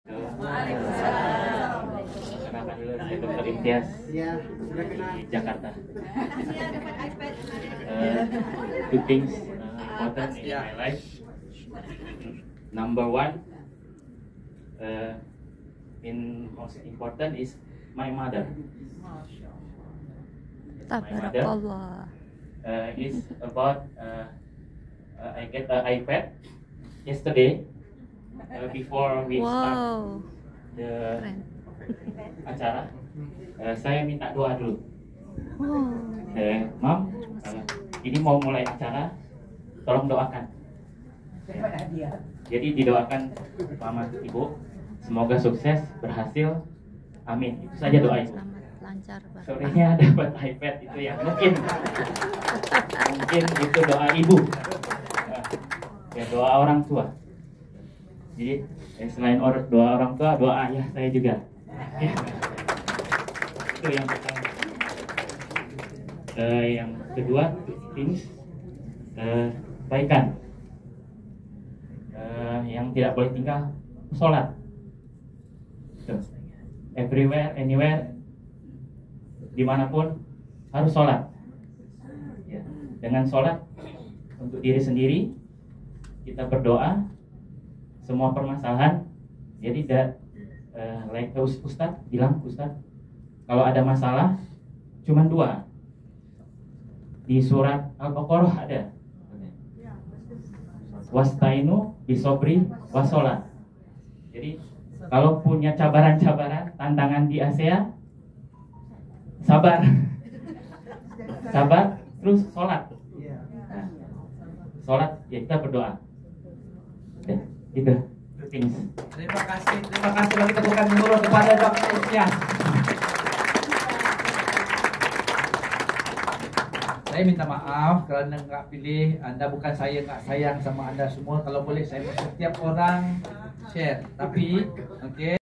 Kenalkan dulu, saya Dr. Imtiaz di Jakarta. Two things important in my life. Number one, most important is my mother. Tabarakallah. Is about I get an iPad yesterday before we start the acara. Saya minta doa dulu. Mam, ini mau mulai acara, tolong doakan. Jadi didoakan Mama Ibu, semoga sukses, berhasil, amin. Itu saja doa Ibu. Lancar, Sorenya dapat iPad itu ya mungkin itu doa ibu, ya doa orang tua. Jadi selain doa orang tua, doa ayah saya juga. Itu yang pertama. Yang kedua, things kebaikan. Yang tidak boleh tinggal, sholat. Everywhere, anywhere, dimanapun harus sholat. Dengan sholat untuk diri sendiri, kita berdoa semua permasalahan. Jadi like Ustadz bilang, Ustadz kalau ada masalah cuma dua, di surat Al-Baqarah ada, wastainu bisobri wasolat. Jadi kalau punya cabaran-cabaran, tantangan di ASEA, sabar, terus sholat. Nah, sholat ya kita berdoa. Itu things. Terima kasih bagi tepukan dulu kepada Dr. Imtiaz. Saya minta maaf kerana nggak pilih Anda, bukan saya nggak sayang sama Anda semua. Kalau boleh saya setiap orang share, tapi oke.